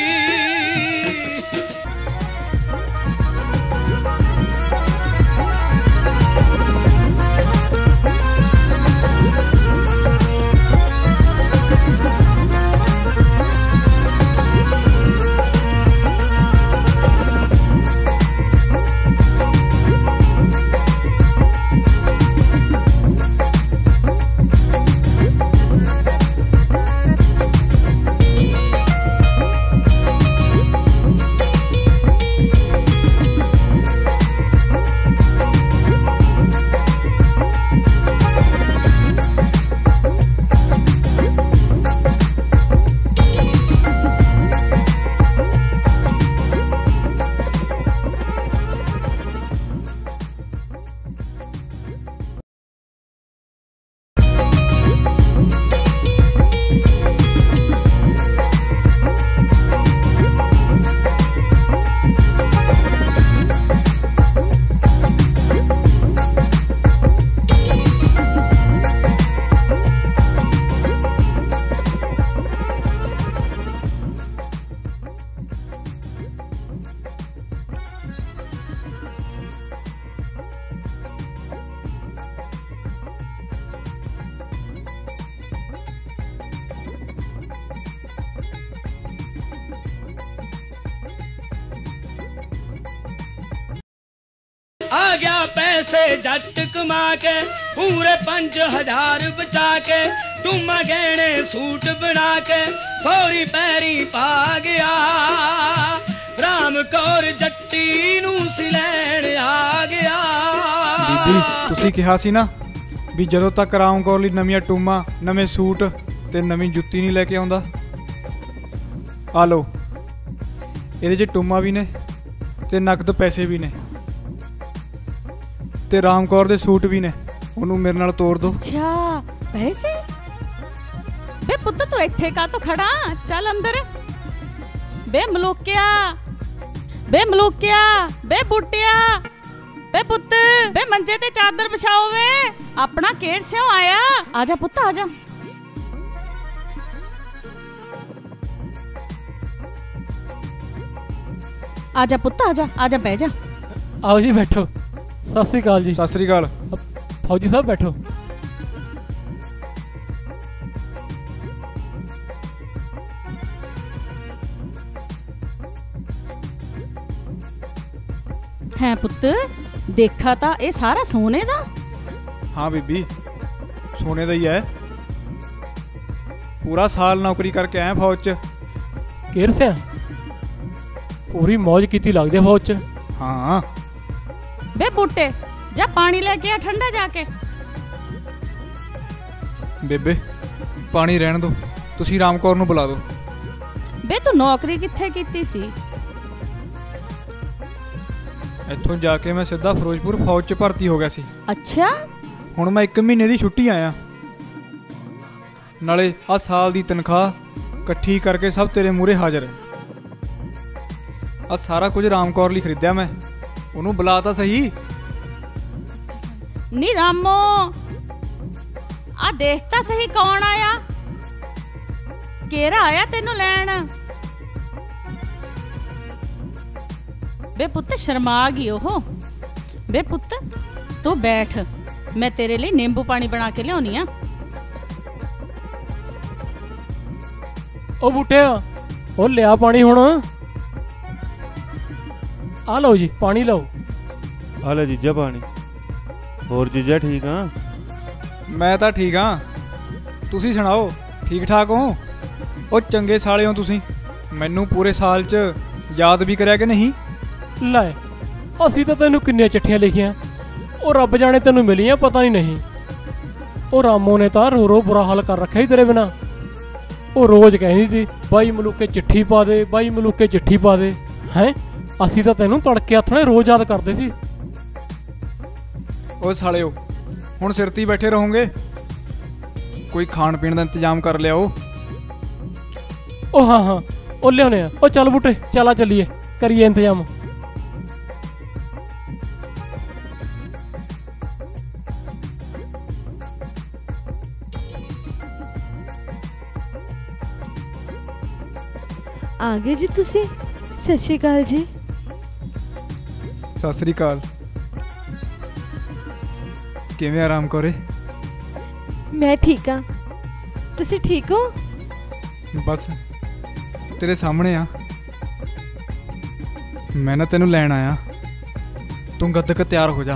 आ गया पैसे जट कमा के पूरे पंज हजार बचा के टूमा गहने सूट बना के सौरी पैरी पा गया राम कौर जट्टी नू सिलैण आ गया। ਬੀਬੀ ਤੁਸੀਂ ਕਿਹਾ ਸੀ ਨਾ ਵੀ ਜਦੋਂ ਤੱਕ ਰਾਮ ਕੌਰ ਲਈ ਨਵੀਆਂ ਟੂਮਾਂ ਨਵੇਂ ਸੂਟ ਤੇ ਨਵੀਂ ਜੁੱਤੀ ਨਹੀਂ ਲੈ ਕੇ ਆਉਂਦਾ। ਆ ਲਓ ਇਹਦੇ 'ਚ ਟੂਮਾਂ ਵੀ ਨੇ ਤੇ ਨਕਦ ਪੈਸੇ ਵੀ ਨੇ ਤੇ ਰਾਮ ਕੌਰ ਦੇ ਸੂਟ ਵੀ ਨੇ, ਉਹਨੂੰ ਮੇਰੇ ਨਾਲ ਤੋਰ ਦਿਓ। ਅੱਛਾ ਪੈਸੇ? ਬੇ ਪੁੱਤ ਤੂੰ ਇੱਥੇ ਕਾ ਤੋ ਖੜਾ, ਚੱਲ ਅੰਦਰ। ਬੇ ਮਲੂਕਿਆ, ਬੇ ਮਲੂਕਿਆ, ਬੇ ਬੁੱਟਿਆ, ਬੇ ਪੁੱਤ, ਬੇ ਮੰਜੇ ਤੇ ਚਾਦਰ ਵਿਛਾਓ ਵੇ, ਆਪਣਾ ਕੇਰ ਸਿਓ ਆਇਆ। ਆ ਜਾ ਪੁੱਤ ਆ ਜਾ। ਆ ਜਾ ਪੁੱਤ ਆ ਜਾ, ਆ ਜਾ ਬਹਿ ਜਾ। ਆਓ ਜੀ ਬੈਠੋ। ਸਤਿ ਸ੍ਰੀ ਅਕਾਲ ਜੀ। ਸਤਿ ਸ੍ਰੀ ਅਕਾਲ। ਫੌਜੀ ਸਾਹਿਬ ਬੈਠੋ। ਹੈ ਪੁੱਤ, ਦੇਖਾ ਤਾਂ ਇਹ ਸਾਰਾ ਸੋਨੇ ਦਾ? ਹਾਂ ਬੀਬੀ ਸੋਨੇ ਦਾ ਹੀ ਹੈ। ਪੂਰਾ ਸਾਲ ਨੌਕਰੀ ਕਰਕੇ ਆਇਆ ਫੌਜ 'ਚ। ਕੇਰ ਸਿਆ ਪੂਰੀ ਮौज ਕੀਤੀ ਲੱਗਦੀ ਆ ਫੌਜ 'ਚ। ਹਾਂ ਬੇ ਬੂਟੇ ਜਾ ਪਾਣੀ ਲੈ ਕੇ ਆ ਠੰਡਾ ਜਾ ਕੇ। ਬੇਬੇ ਪਾਣੀ ਰਹਿਣ ਦਿਓ, ਤੁਸੀਂ ਰਾਮ ਕੌਰ ਨੂੰ ਬੁਲਾ ਦਿਓ। ਬੇ ਤੂੰ ਨੌਕਰੀ ਕਿੱਥੇ ਕੀਤੀ ਸੀ? ਇੱਥੋਂ ਜਾ ਕੇ ਮੈਂ ਸਿੱਧਾ ਫਿਰੋਜ਼ਪੁਰ ਫੌਜ 'ਚ ਭਰਤੀ ਹੋ ਗਿਆ ਸੀ। ਅੱਛਾ ਹੁਣ ਮੈਂ ਇੱਕ ਮਹੀਨੇ ਦੀ ਛੁੱਟੀ ਆਇਆ, ਨਾਲੇ ਆ ਸਾਲ ਦੀ ਤਨਖਾਹ ਇਕੱਠੀ ਕਰਕੇ ਸਭ ਤੇਰੇ ਮੂਹਰੇ ਹਾਜ਼ਰ ਹੈ। ਆ ਸਾਰਾ ਕੁਝ ਰਾਮ ਕੌਰ ਲਈ ਖਰੀਦਿਆ ਮੈਂ, ਉਹਨੂੰ ਬੁਲਾ ਤਾਂ ਸਹੀ। ਨੀ ਰਾਮੋ ਆ ਦੇਖ ਤਾਂ ਸਹੀ ਕੌਣ ਆਇਆ, ਕਿਹੜਾ ਆਇਆ ਤੈਨੂੰ ਲੈਣ? ਬੇ ਪੁੱਤ ਸ਼ਰਮਾ ਗਈ ਉਹ। ਬੇ ਪੁੱਤ ਤੂੰ ਬੈਠ, ਮੈਂ ਤੇਰੇ ਲਈ ਨਿੰਬੂ ਪਾਣੀ ਬਣਾ ਕੇ ਲਿਆਉਣੀ ਆ। ਉਹ ਬੂਟਿਆ ਉਹ ਲਿਆ ਪਾਣੀ ਹੁਣ। ਆ ਲਓ ਜੀ ਪਾਣੀ ਲਓ। ਆ ਲੈ ਜੀਜਾ ਪਾਣੀ। ਹੋਰ ਜੀਜਾ ਠੀਕ ਆ? ਮੈਂ ਤਾਂ ਠੀਕ ਹਾਂ, ਤੁਸੀਂ ਸੁਣਾਓ ਠੀਕ ਠਾਕ ਹੋ? ਉਹ ਚੰਗੇ ਸਾਲੇ ਹੋ ਤੁਸੀਂ, ਮੈਨੂੰ ਪੂਰੇ ਸਾਲ 'ਚ ਯਾਦ ਵੀ ਕਰਿਆ ਕਿ ਨਹੀਂ? ਲੈ ਅਸੀਂ ਤਾਂ ਤੈਨੂੰ ਕਿੰਨੀਆਂ ਚਿੱਠੀਆਂ ਲਿਖੀਆਂ, ਉਹ ਰੱਬ ਜਾਣੇ ਤੈਨੂੰ ਮਿਲੀਆਂ ਪਤਾ ਨਹੀਂ ਨਹੀਂ। ਉਹ ਰਾਮੋ ਨੇ ਤਾਂ ਰੋ ਰੋ ਬੁਰਾ ਹਾਲ ਕਰ ਰੱਖਿਆ ਹੀ ਤੇਰੇ ਬਿਨਾ। ਉਹ ਰੋਜ਼ ਕਹਿੰਦੀ ਸੀ ਬਾਈ ਮਲੂਕੇ ਚਿੱਠੀ ਪਾ ਦੇ, ਬਾਈ ਮਲੂਕੇ ਚਿੱਠੀ ਪਾ ਦੇ। ਹੈਂ ਅਸੀਂ ਤਾਂ ਤੈਨੂੰ ਤੜਕੇ ਹੱਥਣੇ ਰੋਜ਼ ਯਾਦ ਕਰਦੇ ਸੀ। ਉਹ ਸਾਲਿਓ ਹੁਣ ਸਿਰ 'ਤੇ ਹੀ ਬੈਠੇ ਰਹੋਗੇ, ਕੋਈ ਖਾਣ ਪੀਣ ਦਾ ਇੰਤਜ਼ਾਮ ਕਰ ਲਿਆਓ। ਉਹ ਹਾਂ ਹਾਂ ਉਹ ਲਿਆਉਣੇ ਆ। ਉਹ ਚੱਲ ਬੂਟੇ ਚਲਾ ਚੱਲੀਏ ਕਰੀਏ ਇੰਤਜ਼ਾਮ। ਆ ਗਏ ਜੀ ਤੁਸੀਂ? ਸਤਿ ਸ਼੍ਰੀ ਅਕਾਲ ਜੀ। ਸਤਿ ਸ੍ਰੀ ਅਕਾਲ। ਕਿਵੇਂ ਆਰਾਮ ਕਰੇ? ਮੈਂ ਠੀਕ ਹਾਂ, ਤੁਸੀਂ ਠੀਕ ਹੋ? ਬਸ ਤੇਰੇ ਸਾਹਮਣੇ ਆ। ਮੈਂ ਨਾ ਤੈਨੂੰ ਲੈਣ ਆਇਆ, ਤੂੰ ਗੱਦਕ ਤਿਆਰ ਹੋ ਜਾ।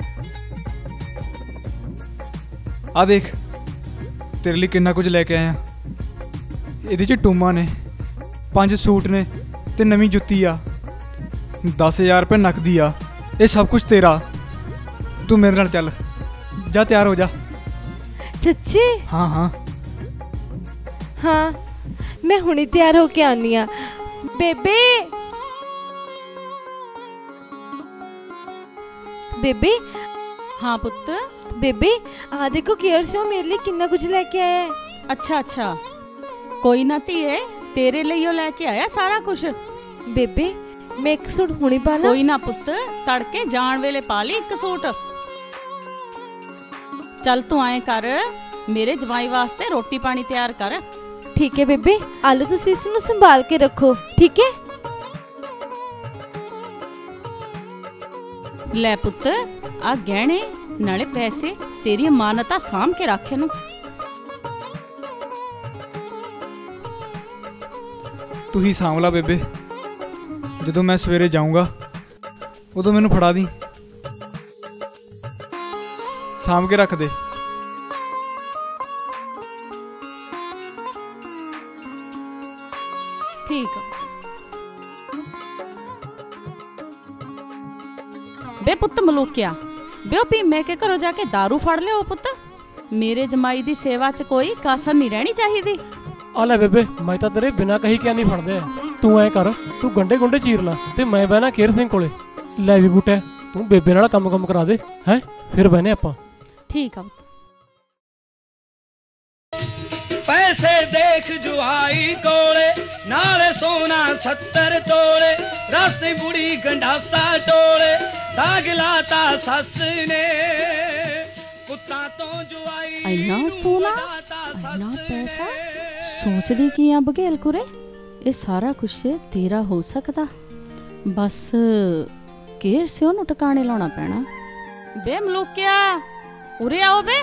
ਆ ਦੇਖ ਤੇਰੇ ਲਈ ਕਿੰਨਾ ਕੁਝ ਲੈ ਕੇ ਆਇਆ। ਇਹਦੇ 'ਚ ਟੂਮਾਂ ਨੇ, ਪੰਜ ਸੂਟ ਨੇ ਤੇ ਨਵੀਂ ਜੁੱਤੀ ਆ। ਦਸ ਹਜ਼ਾਰ ਰੁਪਏ ਨਕਦੀ ਆ। ਇਹ ਸਭ ਕੁਝ ਤੇਰਾ। ਤੂੰ ਮੇਰੇ ਨਾਲ ਚੱਲ, ਜਾ ਤਿਆਰ ਹੋ ਜਾ। ਸੱਚੀ? ਹਾਂ ਹਾਂ ਹਾਂ ਮੈਂ ਹੁਣੀ ਤਿਆਰ ਹੋ ਕੇ ਆਉਂਦੀ ਆ। ਬੇਬੇ ਬੇਬੇ ਹਾਂ ਪੁੱਤ। ਬੇਬੇ ਆ ਦੇਖੋ ਕੇਅਰ ਸੇ ਮੇਰੇ ਲਈ ਕਿੰਨਾ ਕੁਝ ਲੈ ਕੇ ਆਇਆ ਹੈ। ਅੱਛਾ ਅੱਛਾ ਕੋਈ ਨਾ ਧੀਏ, ਤੇਰੇ ਲਈ ਉਹ ਲੈ ਕੇ ਆਇਆ ਸਾਰਾ ਕੁਝ। ਬੇਬੇ ਮੈਂ ਇੱਕ ਸੂਟ ਹੁਣੀ ਪਾ ਲਾਂ? ਕੋਈ ਨਾ ਪੁੱਤ, ਤੜਕੇ ਜਾਣ ਵੇਲੇ ਪਾ ਲਈ ਇੱਕ ਸੂਟ। ਚੱਲ ਤੂੰ ਐਂ ਕਰ, ਮੇਰੇ ਜਵਾਈ ਵਾਸਤੇ ਰੋਟੀ ਪਾਣੀ ਤਿਆਰ ਕਰ। ਠੀਕ ਹੈ ਬੇਬੇ, ਆਲੂ ਤੁਸੀਂ ਇਸ ਨੂੰ ਸੰਭਾਲ ਕੇ ਰੱਖੋ, ਠੀਕ ਹੈ? ਲੈ ਪੁੱਤ ਆ ਗਹਿਣੇ ਨਾਲੇ ਪੈਸੇ ਤੇਰੀ ਅਮਾਨਤ ਆ, ਸਾਂਭ ਕੇ ਰੱਖ ਇਹਨੂੰ। ਤੂੰ ਹੀ ਸਾਂਭ ਲਾ ਬੇਬੇ, ਜਦੋਂ ਮੈਂ ਸਵੇਰੇ ਜਾਊਂਗਾ ਉਦੋਂ ਮੈਨੂੰ ਫੜਾ ਦੀ। ਸਾਂਭ ਕੇ ਰੱਖ ਦੇ। ਠੀਕ ਆ ਬੇ ਪੁੱਤ ਮਲੂਕਿਆ, ਬੇ ਉਹ ਭੀਮੇ ਕੇ ਘਰੋਂ ਜਾ ਕੇ दारू ਫੜ ਲਿਓ ਪੁੱਤ। ਮੇਰੇ ਜਮਾਈ ਦੀ ਸੇਵਾ 'ਚ ਕੋਈ ਕਸਰ ਨਹੀਂ ਰਹਿਣੀ ਚਾਹੀਦੀ। ਆ ਲੈ ਬੇਬੇ, ਮੈਂ ਤਾਂ ਤੇਰੇ ਬਿਨਾਂ ਕਹੀ ਕਿਆ ਨਹੀਂ ਫੜਦੇ। ਤੂੰ ਐ ਕਰ, ਤੂੰ ਗੰਡੇ ਗੁੰਡੇ ਚੀਰ ਲਾ ਤੇ ਮੈਂ ਬਹਿਣਾ ਕੇਰ ਸਿੰਘ ਕੋਲੇ। ਲੈ ਵੀ ਬੂਟਾ, ਤੂੰ ਬੇਬੇ ਨਾਲ ਕੰਮ ਕੰਮ ਕਰਾ ਦੇ ਹੈ, ਫਿਰ ਬਹਿਨੇ ਆਪਾਂ। ਠੀਕ ਆ ਪੁੱਤ। पैसे देख जुआई कोले नाले सोना सत्तर तोले रास्ते बुढ़ी गंडासा टोले दाग लाता सस ने पुत्ता तो जुआई ਇੰਨਾ ਸੋਨਾ, ਇੰਨਾ ਪੈਸਾ, ਸੋਚਦੀ ਕੀ ਆ ਬਘੇਲ ਕੁਰੇ, ਇਹ ਸਾਰਾ ਕੁਛ ਤੇਰਾ ਹੋ ਸਕਦਾ। ਬਸ ਕੇਰ ਸੇ ਉਹਨੂੰ ਟਿਕਾਣੇ ਲਾਉਣਾ ਪੈਣਾ। ਬੇ ਮਲੂਕਿਆ ਉਰੇ ਆਓ ਬੇ।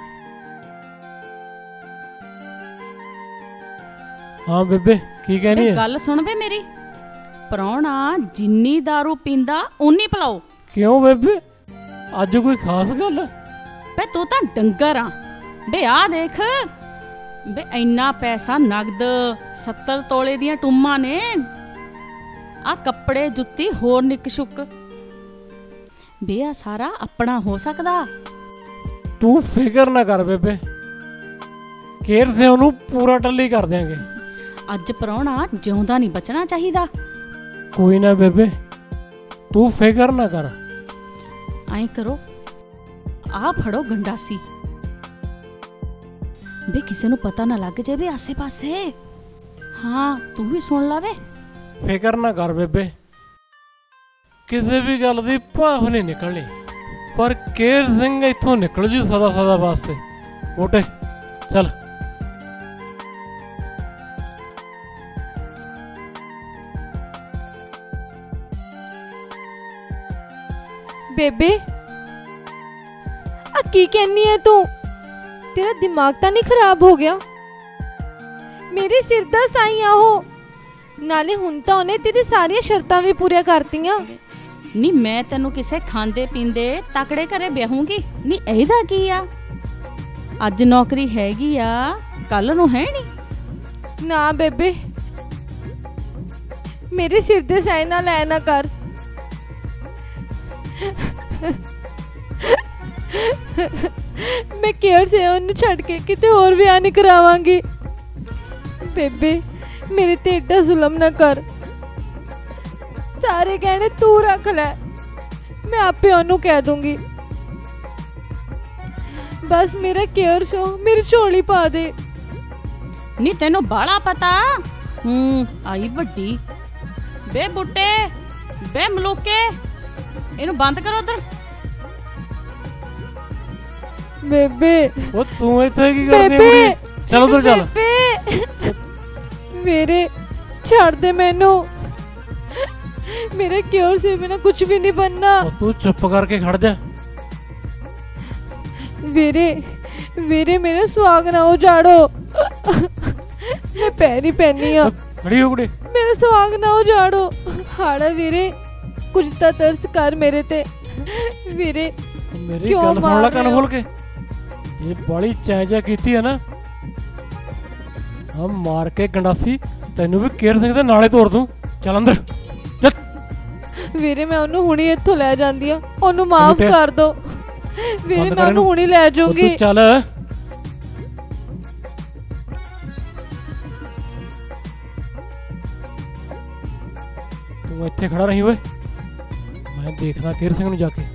ਹਾਂ ਬੇਬੇ, ਕੀ ਕਹਿਣੀ ਬੇ ਹੈ? ਗੱਲ ਸੁਣ ਬੇ ਮੇਰੀ, ਪ੍ਰਾਹੁਣਾ ਜਿੰਨੀ दारू ਪੀਂਦਾ ਉਨੀ ਪਿਲਾਓ। ਕਿਉਂ ਬੇਬੇ, ਅੱਜ ਕੋਈ ਖਾਸ ਗੱਲ? ਬੇ ਤੂੰ ਤਾਂ ਡੰਗਰ ਆ ਬੇ। ਆ ਦੇਖ ਬੇ, ਇੰਨਾ ਪੈਸਾ ਨਗਦ, ਸੱਤਰ ਤੋਲੇ ਦੀਆਂ ਟੁੰਮਾਂ ਨੇ, ਆ ਕੱਪੜੇ ਜੁੱਤੀ ਹੋਰ ਨਿੱਕ ਸ਼ੁੱਕ, ਬੇ ਆ ਸਾਰਾ ਆਪਣਾ ਹੋ ਸਕਦਾ। ਤੂੰ ਫਿਕਰ ਨਾ ਕਰ ਬੇਬੇ, ਕੇਰ ਸੇ ਉਹਨੂੰ ਪੂਰਾ ਟੱਲੀ ਕਰ ਦਿਆਂਗੇ। ਅੱਜ ਪ੍ਰਾਹੁਣਾ ਜਿਉਂਦਾ ਨਹੀਂ ਬਚਣਾ ਚਾਹੀਦਾ। ਕੋਈ ਨਾ ਬੇਬੇ, ਤੂੰ ਫਿਕਰ ਨਾ ਕਰ। ਐਂ ਕਰੋ, ਆ ਫੜੋ ਗੰਡਾਸੀ, ਬੇ ਕਿਸੇ ਨੂੰ ਪਤਾ ਨਾ ਲੱਗ ਜਾਵੇ ਆਸੇ ਪਾਸੇ। ਹਾਂ ਤੂੰ ਵੀ ਸੁਣ ਲਾਵੇ। ਫਿਕਰ ਨਾ ਕਰ ਬੇਬੇ, ਕਿਸੇ ਵੀ ਗੱਲ ਦੀ ਭਾਫ ਨਹੀਂ ਨਿਕਲਣੀ, ਪਰ ਕੇਰ ਸਿੰਘ ਇੱਥੋਂ ਨਿਕਲ ਜੂ ਸਦਾ ਸਦਾ ਵਾਸਤੇ। ਮੋਟੇ ਚੱਲ। ਬੇਬੇ ਆ ਕੀ ਕਹਿੰਨੀ ਹੈ ਤੂੰ? ਤੇਰਾ ਦਿਮਾਗ ਤਾਂ ਨਹੀਂ ਖਰਾਬ ਹੋ ਗਿਆ? ਮੇਰੇ ਸਿਰ ਦਾ ਸਾਈ ਆ ਉਹ। ਨਾਲੇ ਹੁਣ ਤਾਂ ਉਹਨੇ ਤੇਰੀ ਸਾਰੀਆਂ ਸ਼ਰਤਾਂ ਵੀ ਪੂਰੀਆਂ ਕਰਤੀਆਂ। ਨਹੀਂ ਮੈਂ ਤੈਨੂੰ ਕਿਸੇ ਖਾਂਦੇ ਪੀਂਦੇ ਤਕੜੇ ਘਰੇ ਵਿਆਹੂੰਗੀ ਨਹੀਂ, ਇਹਦਾ ਕੀ ਆ? ਅੱਜ ਨੌਕਰੀ ਹੈਗੀ ਆ, ਕੱਲ ਨੂੰ ਹੈ ਨਹੀਂ। ਨਾ ਬੇਬੇ, ਮੇਰੇ ਸਿਰ ਦੇ ਸਾਈ ਨਾਲ ਲੈ ਨਾ ਕਰ। ਮੈਂ ਕੇਅਰ ਸੇ ਉਹਨੂੰ ਛੱਡ ਕੇ ਕਿਤੇ ਹੋਰ ਵਿਆਹ ਨਹੀਂ ਕਰਾਵਾਂਗੀ। ਬੇਬੇ ਮੇਰੇ ਤੇ ਏਡਾ ਜ਼ੁਲਮ ਨਾ ਕਰ। ਸਾਰੇ ਗਹਿਣੇ ਤੂੰ ਰੱਖ ਲੈ, ਮੈਂ ਆਪੇ ਉਹਨੂੰ ਕਹਿ ਦੂੰਗੀ। ਬਸ ਮੇਰਾ ਕੇਅਰ ਸੋ ਮੇਰੀ ਝੋਲੀ ਪਾ ਦੇ। ਨਹੀਂ ਤੈਨੂੰ ਬਾਲਾ ਪਤਾ। ਹੂੰ ਆਈ ਵੱਡੀ। ਬੇ ਬੁੱਟੇ, ਬੇ ਮਲੂਕੇ, ਇਹਨੂੰ ਬੰਦ ਕਰੋ ਉਧਰ। ਬੇਬੇ ਉਹ ਤੂੰ ਇੱਥੇ ਕੀ ਕਰਦੀ ਹੈ ਬੇਬੇ, ਕੁੜੀ? ਚੱਲ ਉਧਰ ਚੱਲ। ਬੇਬੇ ਮੇਰੇ ਛੱਡ ਦੇ ਮੈਨੂੰ, ਮੇਰੇ ਕਿਉਰ ਸੇ ਬਿਨਾ ਕੁਝ ਵੀ ਨਹੀਂ ਬਣਨਾ। ਉਹ ਤੂੰ ਚੁੱਪ ਕਰਕੇ ਖੜ ਜਾ। ਵੀਰੇ ਵੀਰੇ ਮੇਰਾ ਸੁਹਾਗ ਨਾ ਉਜਾੜੋ, ਮੈਂ ਪੈਰੀ ਪੈਣੀ ਆ। ਖੜੀ ਹੋ ਕੁੜੀ। ਮੇਰਾ ਸੁਹਾਗ ਨਾ ਉਜਾੜੋ। ਹਾੜਾ ਵੀਰੇ ਕੁਝ ਤਾਂ ਤਰਸ ਕਰ ਮੇਰੇ ਤੇ। ਵੀਰੇ ਮੇਰੀ ਕਿਉਂ ਗੱਲ ਸੁਣ ਲੈ ਮਾਰ ਕੰਨ ਰਹੇ ਹੋ? ਖੋਲ ਕੇ। ਜੇ ਬਾਲੀ ਚੈਂਚਾ ਕੀਤੀ ਹੈ ਨਾ, ਆ ਮਾਰ ਕੇ ਗੰਡਾਸੀ ਤੈਨੂੰ ਵੀ ਕੇਰ ਸਿੰਘ ਦੇ ਨਾਲੇ ਤੋੜ ਦੂੰ। ਚੱਲ ਅੰਦਰ ਚੱਲ। ਵੀਰੇ ਮੈਂ ਉਹਨੂੰ ਹੁਣੀ ਇੱਥੋਂ ਲੈ ਜਾਂਦੀ ਆ, ਉਹਨੂੰ ਮਾਫ ਬੇਟੇ, ਕਰ ਦੋ ਵੀਰੇ, ਬੰਦ ਮੈਂ ਕਰ ਉਹਨੂੰ ਇਹਨੂੰ। ਹੁਣੀ ਲੈ ਉਹ ਜਾਊਂਗੀ। ਤੂੰ ਚੱਲ। ਤੂੰ ਇੱਥੇ ਖੜਾ ਰਹੀ ਓਏ, ਮੈਂ ਦੇਖਦਾ ਕੇਰ ਸਿੰਘ ਨੂੰ ਜਾ ਕੇ।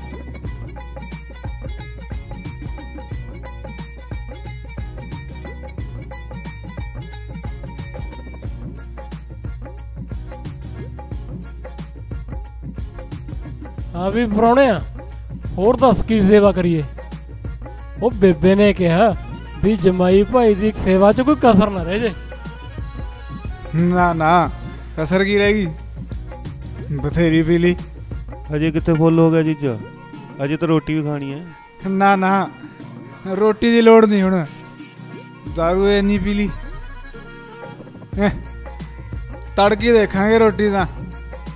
ਆ ਵੀ ਪ੍ਰਾਹੁਣਿਆ, ਹੋਰ ਦੱਸ ਕੀ ਸੇਵਾ ਕਰੀਏ? ਉਹ ਬੇਬੇ ਨੇ ਕਿਹਾ ਵੀ ਜਮਾਈ ਭਾਈ ਦੀ ਸੇਵਾ 'ਚ ਕੋਈ ਕਸਰ ਨਾ ਰਹਿ ਜੇ। ਨਾ ਨਾ ਕਸਰ ਕੀ ਰਹੇਗੀ, ਬਥੇਰੀ ਪੀ ਲਈ। ਅਜੇ ਕਿੱਥੇ ਫੁੱਲ ਹੋ ਗਿਆ ਜੀਜਾ, ਅਜੇ ਤਾਂ ਰੋਟੀ ਵੀ ਖਾਣੀ ਹੈ। ਨਾ ਨਾ ਰੋਟੀ ਦੀ ਲੋੜ ਨਹੀਂ, ਹੁਣ ਦਾਰੂ ਇੰਨੀ ਪੀ ਲਈ, ਤੜਕੀ ਦੇਖਾਂਗੇ ਰੋਟੀ ਦਾ।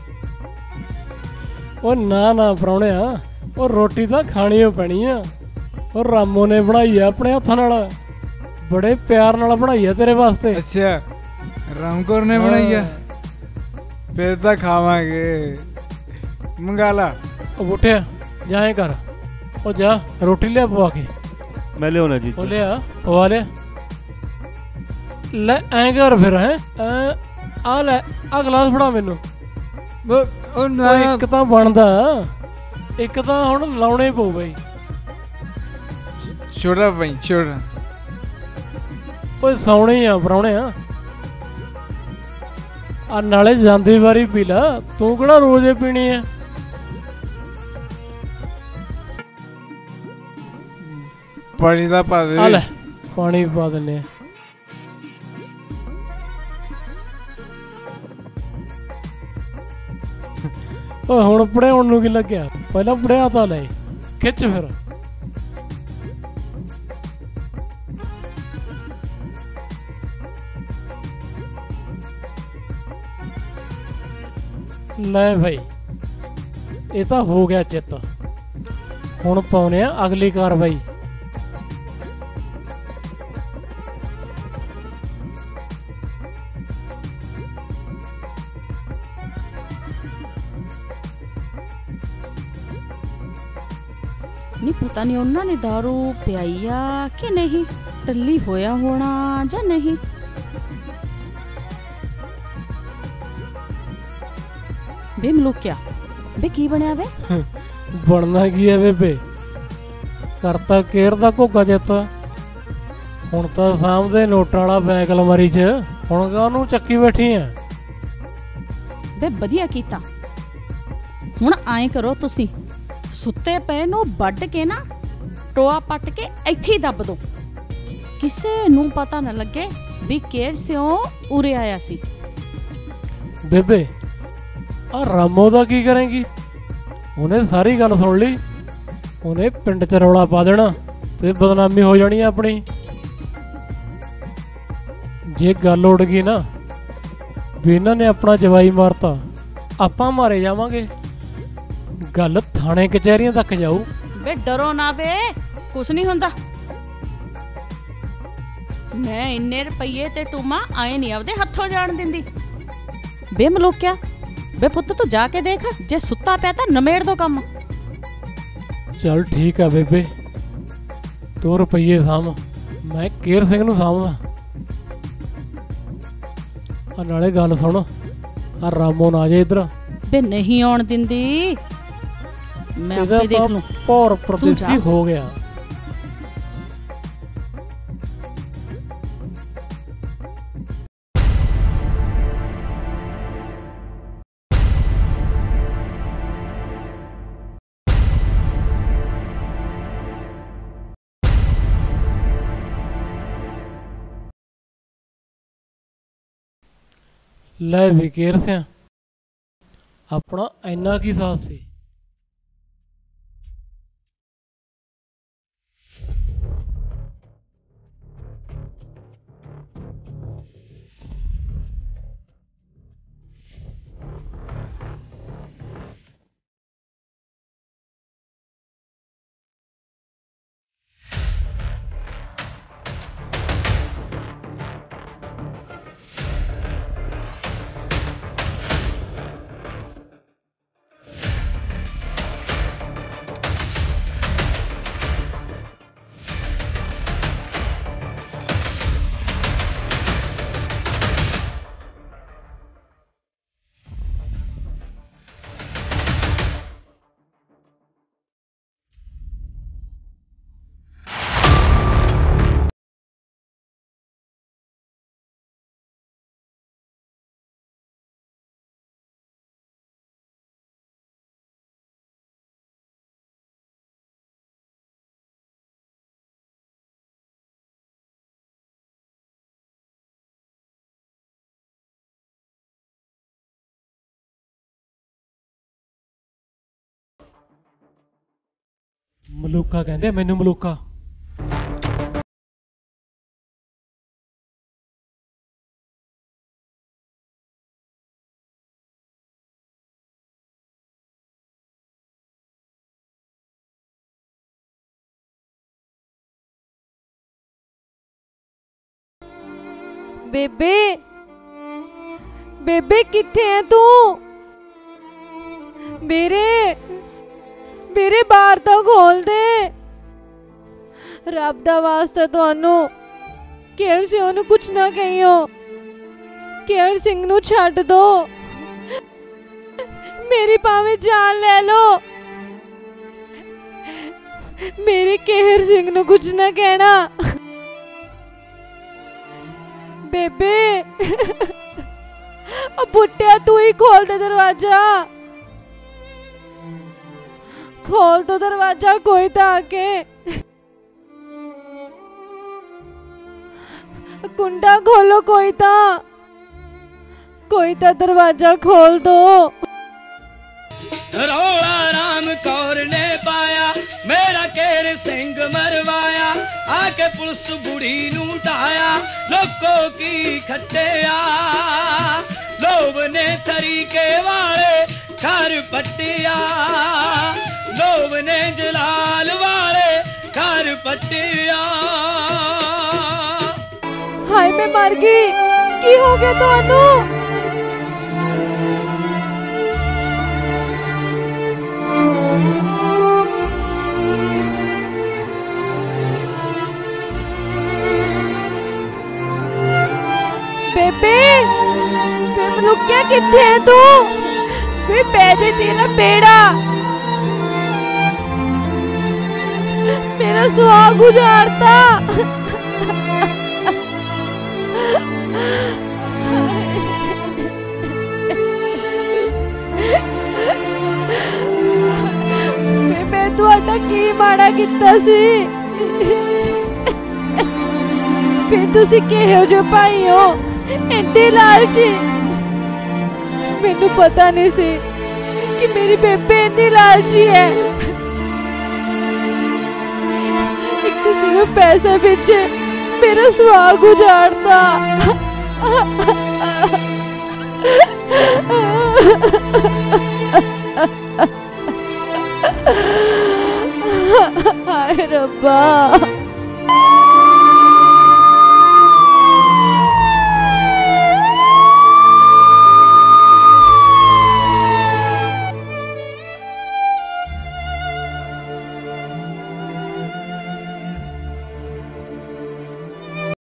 ਉਹ ਨਾ ਨਾ ਪ੍ਰਾਹੁਣਿਆ, ਉਹ ਰੋਟੀ ਤਾਂ ਖਾਣੀ ਓ ਪੈਣੀ ਆ। ਉਹ ਰਾਮੋ ਨੇ ਬਣਾਈ ਆ ਆਪਣੇ ਹੱਥਾਂ ਨਾਲ, ਬੜੇ ਪਿਆਰ ਨਾਲ ਬਣਾਈ ਆ ਤੇਰੇ ਵਾਸਤੇ। ਅੱਛਾ, ਰਾਮ ਕੌਰ ਨੇ ਬਣਾਈ ਆ? ਫਿਰ ਤਾਂ ਖਾਵਾਂਗੇ, ਮੰਗਾ ਲਾ। ਉਹ ਬੁੱਟਿਆ ਜਾਏ ਕਰ, ਉਹ ਜਾ ਰੋਟੀ ਲਿਆ ਪਵਾ ਕੇ। ਮੈਂ ਲਿਆਉਣਾ ਜੀ। ਉਹ ਲਿਆ ਪਵਾ ਲਿਆ। ਲੈ ਐਂ ਕਰ ਫਿਰ, ਹੈ ਆ ਲੈ ਆ ਗਲਾਸ ਫੜਾ ਮੈਨੂੰ। ਉਹ ਉਹ ਨਾ ਇੱਕ ਤਾਂ ਬਣਦਾ, ਇੱਕ ਤਾਂ ਹੁਣ ਲਾਉਣੇ ਪਊ ਬਈ। ਛੋੜਾ ਬਈ ਛੋੜਾ। ਓਏ ਸੌਣੇ ਆ ਪਰਾਉਣੇ ਆ ਆ ਨਾਲੇ ਜਾਂਦੀ ਵਾਰੀ ਪੀ ਲਾ, ਤੂੰ ਕਿਹੜਾ ਰੋਜ਼ੇ ਪੀਣੀ ਆ। ਪਾਣੀ ਦਾ ਪਾ ਦੇ। ਆ ਲੈ ਪਾਣੀ ਪਾ ਦਿੰਨੇ ਆ। ਓਏ ਹੁਣ ਪੜਿਆਉਣ ਨੂੰ ਕੀ ਲੱਗਿਆ, ਪਹਿਲਾਂ ਪੜਿਆ ਤਾਂ ਲੈ, ਖਿੱਚ ਫਿਰ। ਲੈ ਭਾਈ ਇਹ ਤਾਂ ਹੋ ਗਿਆ ਚਿੱਤ, ਹੁਣ ਪਾਉਨੇ ਆ ਅਗਲੀ ਕਾਰਵਾਈ। ਨਹੀਂ ਪਤਾ ਨਹੀਂ ਉਹਨਾਂ ਨੇ ਦਾਰੂ ਪਿਆਈ ਆ ਕਿ ਨਹੀਂ, ਟੱਲੀ ਹੋਇਆ ਹੋਣਾ ਜਾਂ ਨਹੀਂ। ਬੇ ਮਲੂਕਿਆ, ਬੇ ਕੀ ਬਣਿਆ ਵੇ? ਬਣਨਾ ਕੀ ਹੈ ਬੇਬੇ, ਕਰਤਾ ਕੇਰ ਦਾ ਘੋਗਾ ਚਿੱਤ। ਹੁਣ ਤਾਂ ਸਾਹਮਣੇ ਨੋਟਾਂ ਵਾਲਾ ਬੈਗ ਅਲਮਾਰੀ 'ਚ, ਹੁਣ ਕਾਹਨੂੰ ਚੱਕੀ ਬੈਠੀ ਆ। ਬੇ ਵਧੀਆ ਕੀਤਾ। ਹੁਣ ਐਂ ਕਰੋ ਤੁਸੀਂ, ਸੁੱਤੇ ਪਏ ਨੂੰ ਵੱਢ ਕੇ ਨਾ ਟੋਆ ਪੱਟ ਕੇ ਇੱਥੇ ਹੀ ਦੱਬ ਦੋ, ਕਿਸੇ ਨੂੰ ਪਤਾ ਨਾ ਲੱਗੇ ਵੀ ਕੇਰ ਸਿਓ ਉਰੇ ਆਇਆ ਸੀ। ਬੇਬੇ ਆ ਰਾਮੋ ਦਾ ਕੀ ਕਰੇਂਗੀ? ਉਹਨੇ ਸਾਰੀ ਗੱਲ ਸੁਣ ਲਈ, ਉਹਨੇ ਪਿੰਡ 'ਚ ਰੌਲਾ ਪਾ ਦੇਣਾ ਤੇ ਬਦਨਾਮੀ ਹੋ ਜਾਣੀ ਆਪਣੀ। ਜੇ ਗੱਲ ਉੱਡ ਗਈ ਨਾ ਵੀ ਇਹਨਾਂ ਨੇ ਆਪਣਾ ਜਵਾਈ ਮਾਰਤਾ, ਆਪਾਂ ਮਾਰੇ ਜਾਵਾਂਗੇ, ਗੱਲ ਥਾਣੇ ਕਚਹਿਰੀਆਂ ਤੱਕ ਜਾਊ। ਬੇ ਡਰੋ ਨਾ ਬੇ, ਕੁਛ ਨਹੀਂ ਹੁੰਦਾ। ਮੈਂ ਇੰਨੇ ਰੁਪਈਏ ਤੇ ਟੂਮਾ ਆਏ ਨਹੀਂ ਆਪਦੇ ਹੱਥੋਂ ਜਾਣ ਦਿੰਦੀ। ਬੇ ਮਲੋਕਿਆ, ਬੇ ਪੁੱਤ ਤੂੰ ਜਾ ਕੇ ਦੇਖ, ਜੇ ਸੁੱਤਾ ਪਿਆ ਤਾਂ ਨਮੇੜ ਦੋ ਕੰਮ। ਚੱਲ ਠੀਕ ਆ ਬੇਬੇ, ਤੂੰ ਰੁਪਈਏ ਸਾਂਭ, ਮੈਂ ਕੇਰ ਸਿੰਘ ਨੂੰ ਸਾਂਭਦਾ। ਆ ਨਾਲੇ ਗੱਲ ਸੁਣ, ਆ ਰਾਮੋ ਨਾ ਆ ਜਾਏ ਇੱਧਰ। ਬੇ ਨਹੀਂ ਆਉਣ ਦਿੰਦੀ, ਮੈਂ ਇਹਦਾ ਆਪੇ ਦੇਖ ਤਾਂ ਲੂੰ। ਭੌਰ ਪ੍ਰਦੇਸੀ ਹੋ ਗਿਆ। ਲੈ ਵੀ ਕੇਰ ਸਿਆ, ਆਪਣਾ ਇੰਨਾ ਕੀ ਸਾਥ ਸੀ। ਮਲੂਕਾ ਕਹਿੰਦੇ ਮੈਨੂੰ, ਮਲੂਕਾ। ਬੇਬੇ ਬੇਬੇ ਕਿੱਥੇ ਹੈ ਤੂੰ? ਮੇਰੇ ਮੇਰੇ ਬਾਹਰ ਤਾਂ ਖੋਲ ਦੇ। ਰੱਬ ਦਾ ਵਾਸਤਾ ਤੁਹਾਨੂੰ ਕੇਰ ਸਿੰਘ ਨੂੰ ਕੁਛ ਨਾ ਕਹੀਓ। ਕੇਰ ਸਿੰਘ ਨੂੰ ਛੱਡ ਦੋ। ਮੇਰੀ ਭਾਵੇਂ ਜਾਨ ਲੈ ਲਓ, ਮੇਰੇ ਕੇਰ ਸਿੰਘ ਨੂੰ ਕੁਛ ਨਾ ਕਹਿਣਾ। ਬੇਬੇ ਉਹ ਬੁੱਟਿਆ ਤੂੰ ਹੀ ਖੋਲ ਦੇ ਦਰਵਾਜ਼ਾ। खोल दो दरवाजा, कोई तो आके कुंडा खोलो, कोई तो कोई तो दरवाजा खोल दो। रौला राम कौर ने पाया, मेरा केर सिंह मरवाया। आके पुलिस बुढ़ी नू ढाया, लोगों की खट्टिया। लोभ ने तरीके वाले घर पट्टिया, लोभ ने जलाल वाले घर पट्टिया। हाय मैं मर गई, की हो गया तुहानू? बेबे फिर लुक्या किथे है तू? फिर पैदे तेरा बेड़ा मेरा सुहाग उजाड़ता। मैं तुहाडा की माड़ा कीता सी? फिर तुसी किहो जो भाई हो, एडे लालची। मैनू पता नहीं सी कि मेरी बेबे इतनी लालची है। एक तो सिर्फ पैसे पीछे मेरा सुहाग उजाड़ता। हाय रब्बा।